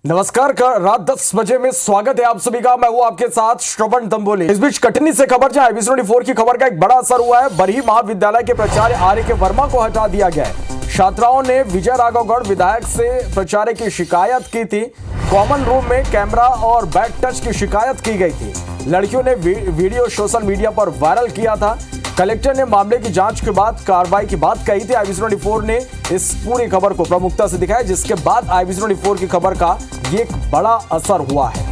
नमस्कार, रात 10 बजे में स्वागत है आप सभी का। मैं हूं आपके साथ श्रवण दंबोले। इस बीच कटनी से खबर, जहां IBC 24 की खबर का एक बड़ा असर हुआ है। बरही महाविद्यालय के प्राचार्य आर्य के वर्मा को हटा दिया गया है। छात्राओं ने विजय राघवगढ़ विधायक से प्राचार्य की शिकायत की थी। कॉमन रूम में कैमरा और बैड टच की शिकायत की गई थी। लड़कियों ने वीडियो सोशल मीडिया पर वायरल किया था। कलेक्टर ने मामले की जांच के बाद कार्रवाई की बात कही थी। IBC 24 ने इस पूरी खबर को प्रमुखता से दिखाया, जिसके बाद IBC 24 की खबर का ये एक बड़ा असर हुआ है।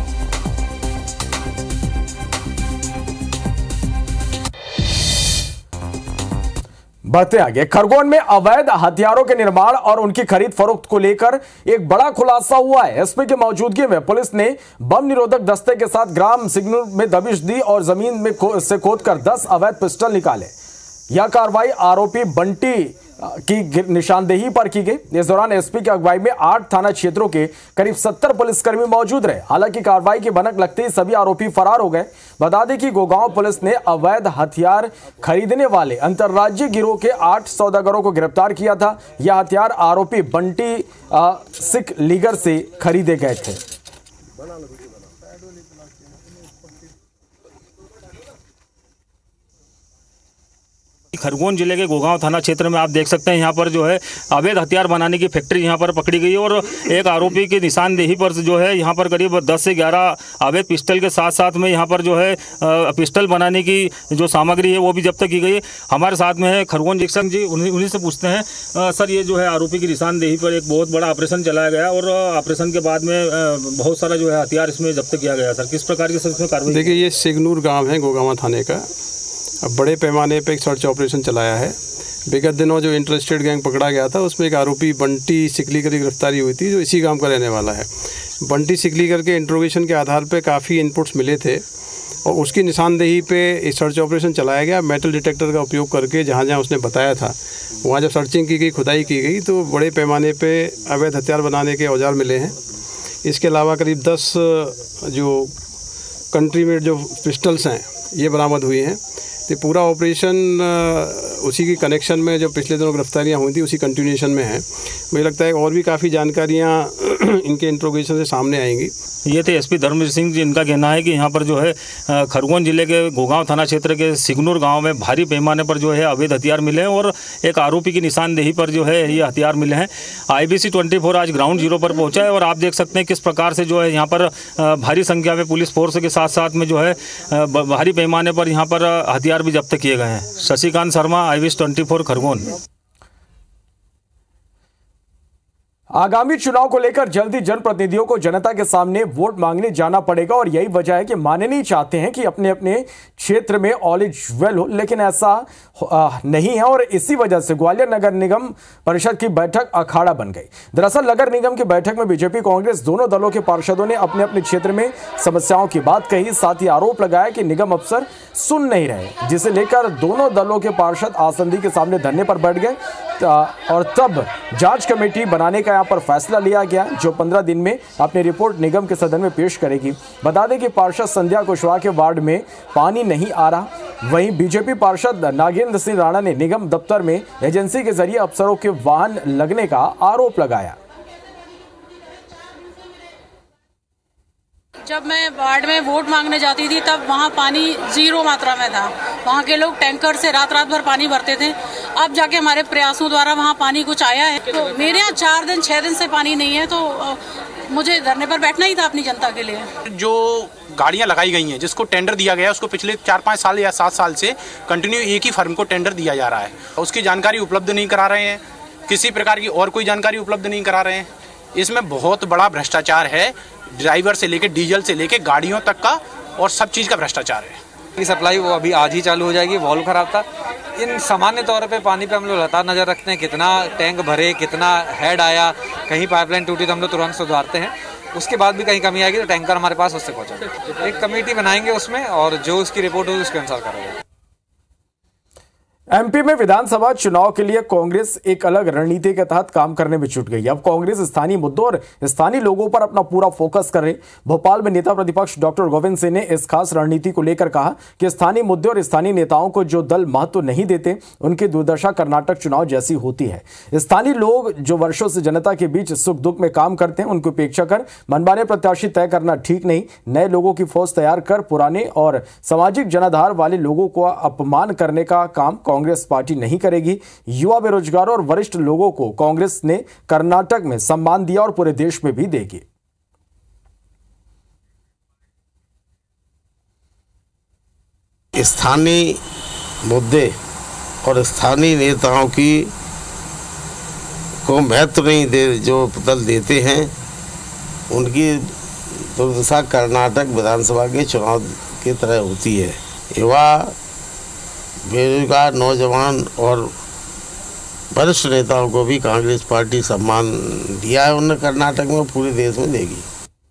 बढ़ते आगे, खरगोन में अवैध हथियारों के निर्माण और उनकी खरीद फरोख्त को लेकर एक बड़ा खुलासा हुआ है। एसपी की मौजूदगी में पुलिस ने बम निरोधक दस्ते के साथ ग्राम सिग्नूर में दबिश दी और जमीन में से खोदकर 10 अवैध पिस्टल निकाले। यह कार्रवाई आरोपी बंटी की निशानदेही पर की गई। इस दौरान एसपी की अगुवाई में 8 थाना क्षेत्रों के करीब 70 पुलिसकर्मी मौजूद रहे। हालांकि कार्रवाई की भनक लगते ही सभी आरोपी फरार हो गए। बता दें कि गोगांव पुलिस ने अवैध हथियार खरीदने वाले अंतर्राज्यीय गिरोह के 8 सौदागरों को गिरफ्तार किया था। यह हथियार आरोपी बंटी सिख लीगर से खरीदे गए थे। खरगोन जिले के गोगांव थाना क्षेत्र में आप देख सकते हैं, यहाँ पर जो है अवैध हथियार बनाने की फैक्ट्री यहाँ पर पकड़ी गई है और एक आरोपी की निशानदेही पर जो है यहाँ पर करीब 10 से 11 अवैध पिस्टल के साथ साथ में यहाँ पर जो है पिस्टल बनाने की जो सामग्री है वो भी जब्त की गई है। हमारे साथ में है खरगोन जिक्सन जी, उन्हीं से पूछते हैं सर, ये जो है आरोपी की निशानदेही पर एक बहुत बड़ा ऑपरेशन चलाया गया और ऑपरेशन के बाद में बहुत सारा जो है हथियार इसमें जब्त किया गया। सर, किस प्रकार की इसमें कार्रवाई? देखिए, ये सिग्नूर गाँव है गोगांव थाने का। अब बड़े पैमाने पे एक सर्च ऑपरेशन चलाया है। विगत दिनों जो इंटरेस्टेड गैंग पकड़ा गया था उसमें एक आरोपी बंटी सिकलीकर की गिरफ्तारी हुई थी, जो इसी गांव का रहने वाला है। बंटी सिकलीकर के इंट्रोगेशन के आधार पे काफ़ी इनपुट्स मिले थे और उसकी निशानदेही पे एक सर्च ऑपरेशन चलाया गया। मेटल डिटेक्टर का उपयोग करके जहाँ जहाँ उसने बताया था वहाँ जब सर्चिंग की गई, खुदाई की गई, तो बड़े पैमाने पर अवैध हथियार बनाने के औजार मिले हैं। इसके अलावा करीब 10 जो कंट्री में जो पिस्टल्स हैं ये बरामद हुई हैं। तो पूरा ऑपरेशन उसी की कनेक्शन में जो पिछले दिनों गिरफ्तारियां हुई थी उसी कंटिन्यूएशन में है। मुझे लगता है और भी काफ़ी जानकारियां इनके इंट्रोगेशन से सामने आएंगी। ये थे एसपी धर्मवीर सिंह जी। इनका कहना है कि यहाँ पर जो है खरगोन जिले के गोगांव थाना क्षेत्र के सिग्नूर गांव में भारी पैमाने पर जो है अवैध हथियार मिले हैं और एक आरोपी की निशानदेही पर जो है ये हथियार मिले हैं। IBC 24 आज ग्राउंड जीरो पर पहुंचा है और आप देख सकते हैं किस प्रकार से जो है यहाँ पर भारी संख्या में पुलिस फोर्स के साथ साथ में जो है भारी पैमाने पर यहाँ पर हथियार भी जब्त किए गए हैं। शशिकांत शर्मा, IBC 24 खरगोन। आगामी चुनाव को लेकर जल्दी जनप्रतिनिधियों को जनता के सामने वोट मांगने जाना पड़ेगा और यही वजह है कि माने नहीं चाहते हैं कि अपने अपने क्षेत्र में ऑल इज वेल हो, लेकिन ऐसा नहीं है और इसी वजह से ग्वालियर नगर निगम परिषद की बैठक अखाड़ा बन गई। दरअसल नगर निगम की बैठक में बीजेपी कांग्रेस दोनों दलों के पार्षदों ने अपने अपने क्षेत्र में समस्याओं की बात कही। साथ ही आरोप लगाया कि निगम अफसर सुन नहीं रहे, जिसे लेकर दोनों दलों के पार्षद आसंदी के सामने धरने पर बैठ गए और तब जांच कमेटी बनाने का यहाँ पर फैसला लिया गया, जो 15 दिन में अपनी रिपोर्ट निगम के सदन में पेश करेगी। बता दें कि पार्षद संध्या कुशवाहा के वार्ड में पानी नहीं आ रहा। वहीं बीजेपी पार्षद नागेंद्र सिंह राणा ने निगम दफ्तर में एजेंसी के जरिए अफसरों के वाहन लगने का आरोप लगाया। जब मैं वार्ड में वोट मांगने जाती थी तब वहाँ पानी 0 मात्रा में था। वहाँ के लोग टैंकर से रात भर पानी भरते थे। अब जाके हमारे प्रयासों द्वारा वहाँ पानी कुछ आया है। तो मेरे यहाँ 4 दिन 6 दिन से पानी नहीं है, तो मुझे धरने पर बैठना ही था अपनी जनता के लिए। जो गाड़ियाँ लगाई गई हैं, जिसको टेंडर दिया गया है, उसको पिछले 4-5 साल या 7 साल से कंटिन्यू एक ही फर्म को टेंडर दिया जा रहा है। उसकी जानकारी उपलब्ध नहीं करा रहे हैं, किसी प्रकार की और कोई जानकारी उपलब्ध नहीं करा रहे हैं। इसमें बहुत बड़ा भ्रष्टाचार है। ड्राइवर से लेके डीजल से लेके गाड़ियों तक का और सब चीज़ का भ्रष्टाचार है। सप्लाई वो अभी आज ही चालू हो जाएगी। वॉल्व खराब था। इन सामान्य तौर पे पानी पे हम लोग लगातार नज़र रखते हैं, कितना टैंक भरे, कितना हेड आया, कहीं पाइपलाइन टूटी तो हम लोग तुरंत सुधारते हैं। उसके बाद भी कहीं कमी आएगी तो टैंकर हमारे पास उससे पहुँचा। एक कमेटी बनाएंगे उसमें और जो उसकी रिपोर्ट होगी उसके अनुसार करेंगे। एमपी में विधानसभा चुनाव के लिए कांग्रेस एक अलग रणनीति के तहत काम करने में जुट गई। अब कांग्रेस स्थानीय मुद्दों और स्थानीय लोगों पर अपना पूरा फोकस कर रही। भोपाल में नेता प्रतिपक्ष डॉक्टर गोविंद सिंह ने इस खास रणनीति को लेकर कहा कि स्थानीय मुद्दे और स्थानीय नेताओं को जो दल महत्व नहीं देते, उनकी दुर्दशा कर्नाटक चुनाव जैसी होती है। स्थानीय लोग जो वर्षों से जनता के बीच सुख दुख में काम करते हैं, उनकी उपेक्षा कर मनमाने प्रत्याशी तय करना ठीक नहीं। नए लोगों की फौज तैयार कर पुराने और सामाजिक जनाधार वाले लोगों को अपमान करने का काम कांग्रेस पार्टी नहीं करेगी। युवा, बेरोजगारों और वरिष्ठ लोगों को कांग्रेस ने कर्नाटक में सम्मान दिया और पूरे देश में भी देगी। स्थानीय मुद्दे और स्थानीय नेताओं की को महत्व नहीं दे, जो दल देते हैं, उनकी दुर्दशा कर्नाटक विधानसभा के चुनाव की तरह होती है। युवा, बेरोजगार, नौजवान और वरिष्ठ नेताओं को भी कांग्रेस पार्टी सम्मान दिया है उन्होंने कर्नाटक में, पूरे देश में देगी।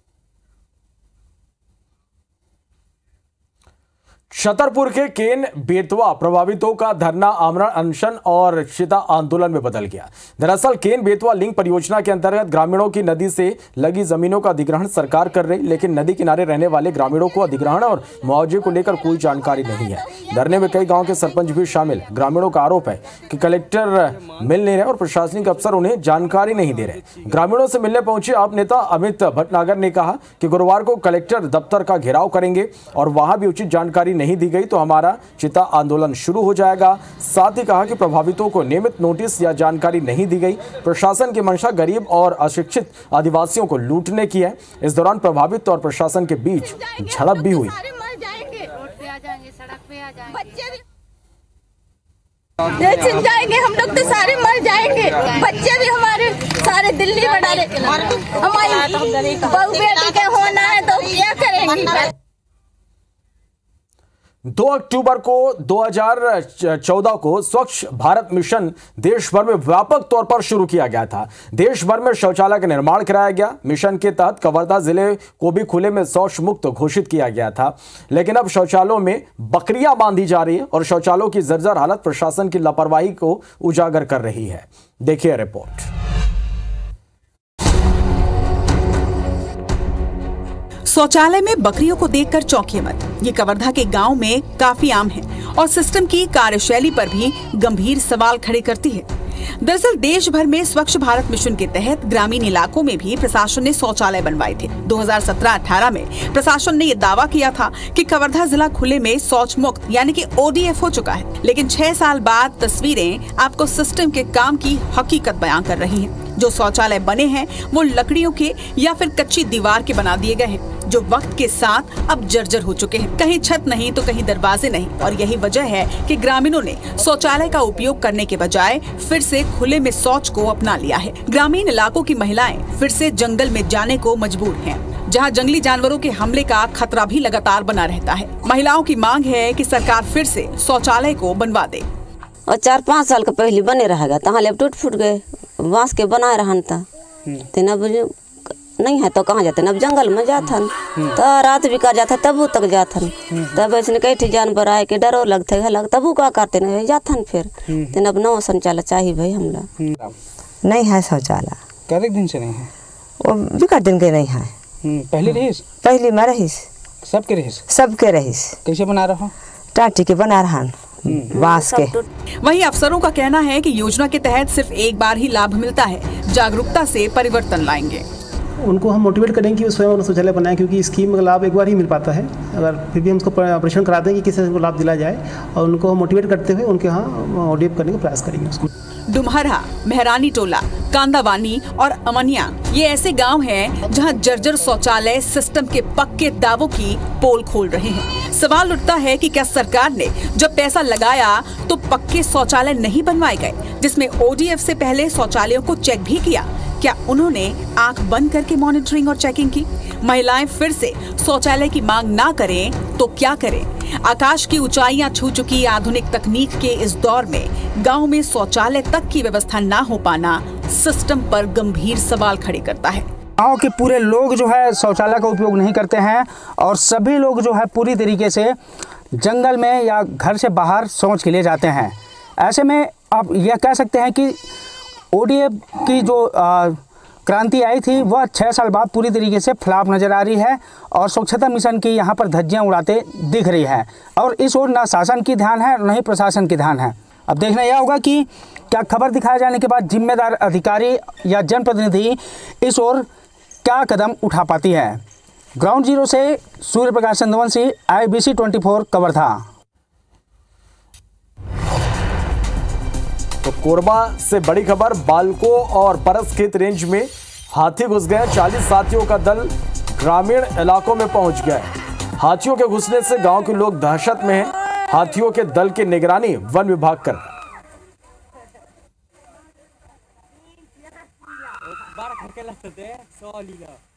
छतरपुर के केन बेतवा प्रभावितों का धरना, आमरण अनशन और चिता आंदोलन में बदल गया। दरअसल केन बेतवा लिंक परियोजना के अंतर्गत ग्रामीणों की नदी से लगी जमीनों का अधिग्रहण सरकार कर रही, लेकिन नदी किनारे रहने वाले ग्रामीणों को अधिग्रहण और मुआवजे को लेकर कोई जानकारी नहीं है। धरने में कई गाँव के सरपंच भी शामिल। ग्रामीणों का आरोप है कि कलेक्टर मिल नहीं रहे और प्रशासनिक अफसर उन्हें जानकारी नहीं दे रहे। ग्रामीणों से मिलने पहुंचे आप नेता अमित भटनागर ने कहा कि गुरुवार को कलेक्टर दफ्तर का घेराव करेंगे और वहां भी उचित जानकारी नहीं दी गई तो हमारा चिता आंदोलन शुरू हो जाएगा। साथ ही कहा कि प्रभावितों को नियमित नोटिस या जानकारी नहीं दी गई। प्रशासन की मंशा गरीब और अशिक्षित आदिवासियों को लूटने की है। इस दौरान प्रभावित और प्रशासन के बीच झड़प भी हुई। छिन जाएंगे हम लोग, तो सारे मर जाएंगे। बच्चे भी हमारे सारे दिल्ली में डाले। हमारी बहू बेटी के होना है तो क्या करेंगे। 2 अक्टूबर को 2014 को स्वच्छ भारत मिशन देश भर में व्यापक तौर पर शुरू किया गया था। देश भर में शौचालय का निर्माण कराया गया। मिशन के तहत कवर्धा जिले को भी खुले में शौच मुक्त घोषित किया गया था, लेकिन अब शौचालयों में बकरियां बांधी जा रही है और शौचालयों की जर्जर हालत प्रशासन की लापरवाही को उजागर कर रही है। देखिए रिपोर्ट। शौचालय में बकरियों को देखकर चौंकिए मत। ये कवर्धा के गांव में काफी आम है और सिस्टम की कार्यशैली पर भी गंभीर सवाल खड़े करती है। दरअसल देश भर में स्वच्छ भारत मिशन के तहत ग्रामीण इलाकों में भी प्रशासन ने शौचालय बनवाए थे। 2017-18 में प्रशासन ने ये दावा किया था कि कवर्धा जिला खुले में शौच मुक्त यानी कि ODF हो चुका है, लेकिन 6 साल बाद तस्वीरें आपको सिस्टम के काम की हकीकत बयां कर रही हैं। जो शौचालय बने हैं वो लकड़ियों के या फिर कच्ची दीवार के बना दिए गए हैं, जो वक्त के साथ अब जर्जर हो चुके हैं। कहीं छत नहीं तो कहीं दरवाजे नहीं, और यही वजह है कि ग्रामीणों ने शौचालय का उपयोग करने के बजाय फिर से खुले में शौच को अपना लिया है। ग्रामीण इलाकों की महिलाएं फिर से जंगल में जाने को मजबूर हैं, जहां जंगली जानवरों के हमले का खतरा भी लगातार बना रहता है। महिलाओं की मांग है कि सरकार फिर से शौचालय को बनवा दे। और 4-5 साल का पहले बने रहेगा, तहाँ लेप टूट फूट गए, बांस के बनाए रहन था। अब नहीं है तो कहाँ जाते, अब जंगल में जाथन तो रात भी का जाता तबू तक जाथन। तब ऐसे कई जानवर आए के डरो लगते है, तबू का करते नहीं जाथन। फिर अब नौ शौचालय चाहिए भाई हमला। नहीं है शौचालय। कितने दिन से नहीं है? वो बिकट दिन के नहीं है। पहले रहीस? पहली में रहीस। सबके रहीस? सबके रहीस। कैसे बना रहा हूँ? टाटी के बना रहा बांस के। वहीं अफसरों का कहना है कि योजना के तहत सिर्फ एक बार ही लाभ मिलता है। जागरूकता से परिवर्तन लाएंगे। उनको हम मोटिवेट करेंगे कि वो स्वयं शौचालय बनाएं, क्योंकि स्कीम का लाभ एक बार ही मिल पाता है। अगर फिर भी हम उसको ऑपरेशन करा दें कि किसी को लाभ दिला जाए, और उनको मोटिवेट करते हुए उनके यहाँ ODF करने का प्रयास करेंगे उसको। डुमहरा, मेहरानी टोला, कांदावानी और अमनिया ये ऐसे गांव हैं जहां जर्जर शौचालय सिस्टम के पक्के दावों की पोल खोल रहे हैं। सवाल उठता है कि क्या सरकार ने जब पैसा लगाया तो पक्के शौचालय नहीं बनवाए गए, जिसमें ODF से पहले शौचालयों को चेक भी किया? क्या उन्होंने आंख बंद करके मॉनिटरिंग और चेकिंग की? महिलाएं फिर से शौचालय की मांग ना करें तो क्या करें? आकाश की ऊंचाइयां छू चुकी आधुनिक तकनीक के इस दौर में गांव में शौचालय तक की व्यवस्था ना हो पाना सिस्टम पर गंभीर सवाल खड़े करता है। गाँव के पूरे लोग जो है शौचालय का उपयोग नहीं करते हैं, और सभी लोग जो है पूरी तरीके से जंगल में या घर से बाहर शौच के लिए जाते हैं। ऐसे में आप यह कह सकते हैं कि ODF की जो क्रांति आई थी वह 6 साल बाद पूरी तरीके से फ्लॉप नज़र आ रही है और स्वच्छता मिशन की यहाँ पर धज्जियाँ उड़ाते दिख रही है और इस ओर ना शासन की ध्यान है न ही प्रशासन की ध्यान है। अब देखना यह होगा कि क्या खबर दिखाए जाने के बाद जिम्मेदार अधिकारी या जनप्रतिनिधि इस ओर क्या कदम उठा पाती है। ग्राउंड जीरो से सूर्य प्रकाश चंद्रवंशी, IBC 24 कवर्धा। तो कोरबा से बड़ी खबर, बालको और परसखेत रेंज में हाथी घुस गए। 40 हाथियों का दल ग्रामीण इलाकों में पहुंच गया है। हाथियों के घुसने से गांव के लोग दहशत में हैं। हाथियों के दल की निगरानी वन विभाग कर रहा है।